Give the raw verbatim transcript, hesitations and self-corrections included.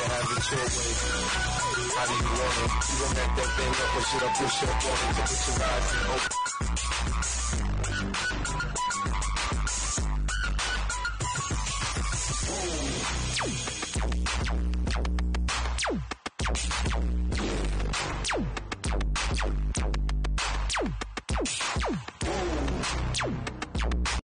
have it your way. How do you want it? You gon' back that thing up or should I push up on it to put your eyes in open?